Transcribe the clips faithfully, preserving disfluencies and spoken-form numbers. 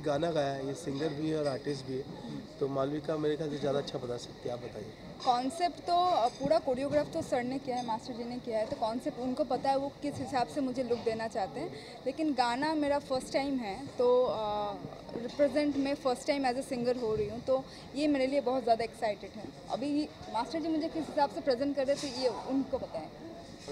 गाना गाया है, ये सिंगर भी है और आर्टिस्ट भी है, तो मालविका मेरे ख्याल से ज़्यादा अच्छा बता सकती है, आप बताइए। कॉन्सेप्ट तो पूरा कोरियोग्राफ तो सर ने किया है, मास्टर जी ने किया है, तो कॉन्सेप्ट उनको पता है वो किस हिसाब से मुझे लुक देना चाहते हैं। लेकिन गाना मेरा फर्स्ट टाइम है, तो रिप्रेजेंट मैं first time as a singer हो रही हूँ, तो ये मेरे लिए बहुत ज़्यादा एक्साइटेड है। अभी मास्टर जी मुझे किस हिसाब से प्रेजेंट कर रहे थे ये उनको पता है।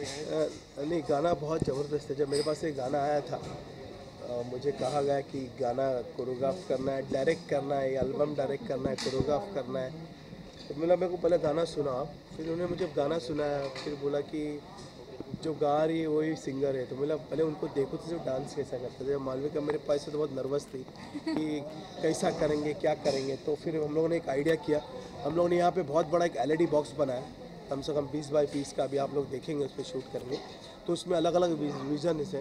नहीं, गाना बहुत ज़बरदस्त है। जब मेरे पास एक गाना आया था, आ, मुझे कहा गया कि गाना कोरियोग्राफ करना है, डायरेक्ट करना है, एल्बम डायरेक्ट करना है, कोरियोग्राफ करना है। तो मतलब मेरे को पहले गाना सुना, फिर उन्होंने मुझे गाना सुनाया, फिर बोला कि जो गा रही है वही सिंगर है। तो मतलब पहले उनको देखो तो डांस कैसा करते थे। मालविका मेरे पास से तो बहुत नर्वस थी कि कैसा करेंगे, क्या करेंगे। तो फिर हम लोगों ने एक आइडिया किया। हम लोगों ने यहाँ पे बहुत बड़ा एक एलईडी बॉक्स बनाया, कम से कम बीस बाई बीस का, अभी आप लोग देखेंगे उस पर शूट करेंगे। तो उसमें अलग अलग विजन है।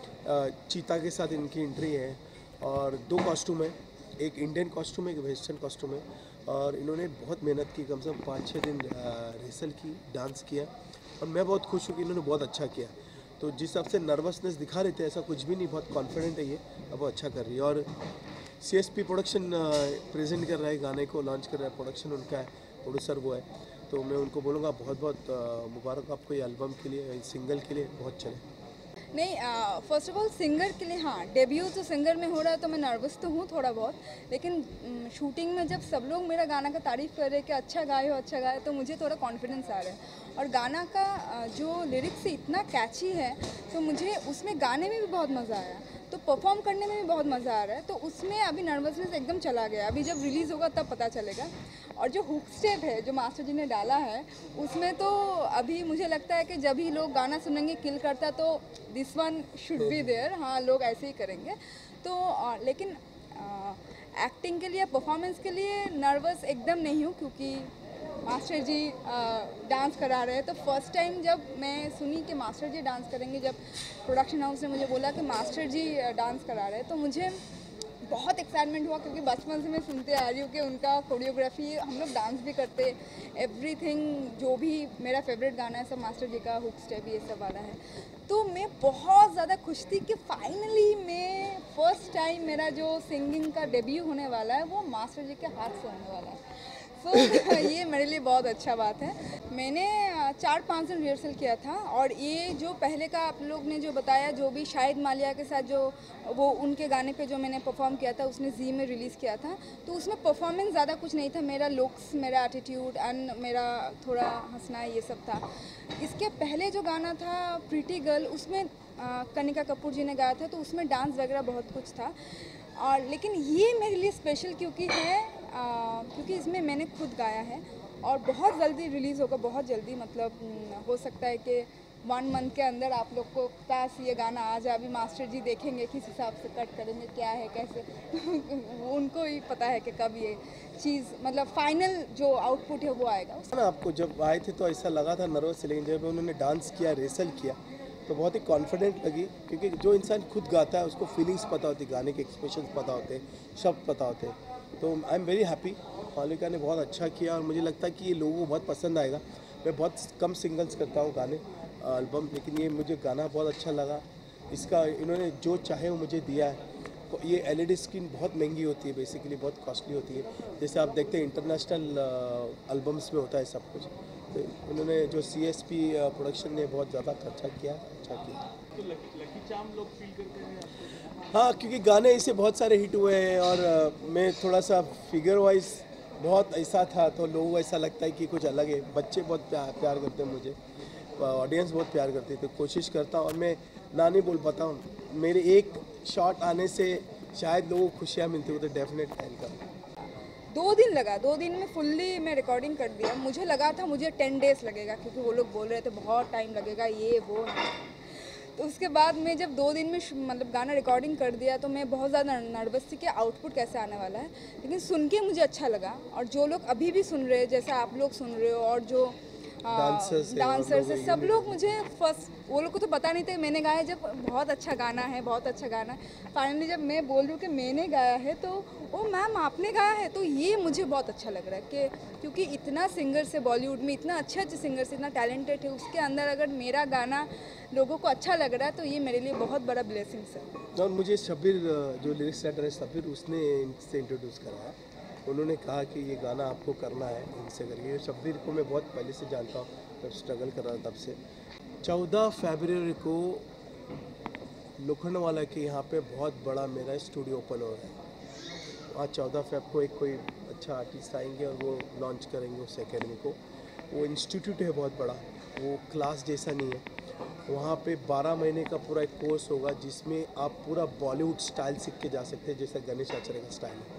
चीता के साथ इनकी एंट्री है और दो कॉस्ट्यूम है, एक इंडियन कॉस्ट्यूम है, एक वेस्टर्न कॉस्ट्यूम है। और इन्होंने बहुत मेहनत की, कम से कम पाँच छः दिन रिहर्सल की, डांस किया, और मैं बहुत खुश हूँ कि इन्होंने बहुत अच्छा किया। तो जिस हिसाब से नर्वसनेस दिखा रहे थे, ऐसा कुछ भी नहीं, बहुत कॉन्फिडेंट है ये, अब वो अच्छा कर रही है। और C S P production present कर रहा है, गाने को लॉन्च कर रहा है, प्रोडक्शन उनका है, प्रोड्यूसर वो है। तो मैं उनको बोलूँगा बहुत बहुत मुबारक आपको ये एल्बम के लिए, सिंगल के लिए बहुत चले। नहीं, फर्स्ट ऑफ ऑल सिंगर के लिए हाँ, डेब्यू तो सिंगर में हो रहा है, तो मैं नर्वस तो हूँ थोड़ा बहुत। लेकिन शूटिंग में जब सब लोग मेरा गाना का तारीफ़ कर रहे हैं कि अच्छा गाए हो, अच्छा गाए, तो मुझे थोड़ा कॉन्फिडेंस आ रहा है। और गाना का जो लिरिक्स इतना कैची है, तो मुझे उसमें गाने में भी बहुत मज़ा आया, तो परफॉर्म करने में भी बहुत मज़ा आ रहा है। तो उसमें अभी नर्वसनेस एकदम चला गया, अभी जब रिलीज़ होगा तब पता चलेगा। और जो हुक स्टेप है जो मास्टर जी ने डाला है, उसमें तो अभी मुझे लगता है कि जब ही लोग गाना सुनेंगे किल करता, तो this one should be there. हाँ, लोग ऐसे ही करेंगे। तो आ, लेकिन एक्टिंग के लिए, परफॉर्मेंस के लिए नर्वस एकदम नहीं हूँ, क्योंकि मास्टर जी डांस करा रहे हैं। तो फर्स्ट टाइम जब मैं सुनी कि मास्टर जी डांस करेंगे, जब प्रोडक्शन हाउस ने मुझे बोला कि मास्टर जी डांस करा रहे हैं, तो मुझे बहुत एक्साइटमेंट हुआ, क्योंकि बचपन से मैं सुनते आ रही हूँ कि उनका कोरियोग्राफी, हम लोग डांस भी करते, एवरीथिंग जो भी मेरा फेवरेट गाना है सब मास्टर जी का, हुक स्टेप ये सब वाला है। तो मैं बहुत ज़्यादा खुश थी कि फाइनली मैं फर्स्ट टाइम मेरा जो सिंगिंग का डेब्यू होने वाला है वो मास्टर जी के हाथ से होने वाला है। तो so, ये मेरे लिए बहुत अच्छा बात है। मैंने चार पाँच दिन रिहर्सल किया था, और ये जो पहले का आप लोग ने जो बताया, जो भी शाहिद मालिया के साथ जो वो उनके गाने पे जो मैंने परफॉर्म किया था, उसने जी में रिलीज़ किया था, तो उसमें परफॉर्मेंस ज़्यादा कुछ नहीं था, मेरा लुक्स, मेरा एटीट्यूड एंड मेरा थोड़ा हंसना, ये सब था। इसके पहले जो गाना था प्रीटी गर्ल, उसमें कनिका कपूर जी ने गाया था, तो उसमें डांस वगैरह बहुत कुछ था। और लेकिन ये मेरे लिए स्पेशल क्योंकि है आ, क्योंकि इसमें मैंने खुद गाया है, और बहुत जल्दी रिलीज़ होगा, बहुत जल्दी, मतलब हो सकता है कि वन मंथ के अंदर आप लोग को पास ये गाना आ जाए। अभी मास्टर जी देखेंगे किस हिसाब से कट करेंगे, क्या है कैसे उनको ही पता है कि कब ये चीज़, मतलब फाइनल जो आउटपुट है वो आएगा ना। आपको जब आए थे तो ऐसा लगा था नर्वस, लेकिन जब उन्होंने डांस किया, रिहर्सल किया, तो बहुत ही कॉन्फिडेंट लगी। क्योंकि जो इंसान खुद गाता है उसको फीलिंग्स पता होती, गाने के एक्सप्रेशंस पता होते हैं, शब्द पता होते हैं। तो आई एम वेरी हैप्पी, मालिका ने बहुत अच्छा किया, और मुझे लगता है कि ये लोगों को बहुत पसंद आएगा। मैं बहुत कम सिंगल्स करता हूँ गाने एल्बम, लेकिन ये मुझे गाना बहुत अच्छा लगा। इसका इन्होंने जो चाहे वो मुझे दिया है। तो ये एलईडी स्क्रीन बहुत महंगी होती है, बेसिकली बहुत कॉस्टली होती है, जैसे आप देखते हैं इंटरनेशनल एल्बम्स में होता है सब कुछ। तो उन्होंने जो सी एस पी प्रोडक्शन ने बहुत ज़्यादा खर्चा किया, अच्छा किया। तो लकी, लकी चार्म लोग फील करते हैं आपको? हाँ, क्योंकि गाने ऐसे बहुत सारे हिट हुए हैं, और uh, मैं थोड़ा सा फिगर वाइज बहुत ऐसा था, तो लोगों को ऐसा लगता है कि कुछ अलग है। बच्चे बहुत प्यार प्यार करते हैं मुझे, ऑडियंस बहुत प्यार करती है, तो कोशिश करता हूँ, और मैं ना नहीं बोल पाता हूँ। मेरे एक शॉट आने से शायद लोगों को खुशियाँ मिलती हो, तो डेफिनेट वेलकम। दो दिन लगा, दो दिन में फुल्ली मैं रिकॉर्डिंग कर दिया। मुझे लगा था मुझे टेन डेज लगेगा, क्योंकि वो लोग बोल रहे थे बहुत टाइम लगेगा, ये वो है। तो उसके बाद मैं जब दो दिन में मतलब गाना रिकॉर्डिंग कर दिया, तो मैं बहुत ज़्यादा नर्वस थी कि आउटपुट कैसे आने वाला है। लेकिन सुन के मुझे अच्छा लगा, और जो लोग अभी भी सुन रहे हैं, जैसे आप लोग सुन रहे हो, और जो Dancers है, और डांसर्स लोग है, सब unit लोग मुझे फर्स्ट वो लोग को तो पता नहीं था मैंने गाया, जब बहुत अच्छा गाना है बहुत अच्छा गाना है, फाइनली जब मैं बोल रही हूँ कि मैंने गाया है तो ओ मैम आपने गाया है, तो ये मुझे बहुत अच्छा लग रहा है कि क्योंकि इतना सिंगर्स है बॉलीवुड में, इतना अच्छे अच्छे सिंगर्स, इतना टैलेंटेड है, उसके अंदर अगर मेरा गाना लोगों को अच्छा लग रहा है तो ये मेरे लिए बहुत बड़ा ब्लेसिंग्स है। और मुझे शब्बीर जो लिरिक्स राइटर है शब्बीर, उसने इनसे इंट्रोड्यूस कराया। उन्होंने कहा कि ये गाना आपको करना है इनसे करके। शब्बीर को मैं बहुत पहले से जानता हूँ, जब स्ट्रगल कर रहा था तब से। चौदह फरवरी को लोखंडवाला के यहाँ पे बहुत बड़ा मेरा स्टूडियो ओपन हो रहा है। वहाँ चौदह फेब को एक कोई अच्छा आर्टिस्ट आएंगे और वो लॉन्च करेंगे उस एकेडमी को। वो इंस्टीट्यूट है बहुत बड़ा, वो क्लास जैसा नहीं है। वहाँ पे बारह महीने का पूरा एक कोर्स होगा जिसमें आप पूरा बॉलीवुड स्टाइल सीख के जा सकते हैं, जैसा गणेश आचार्य का स्टाइल है।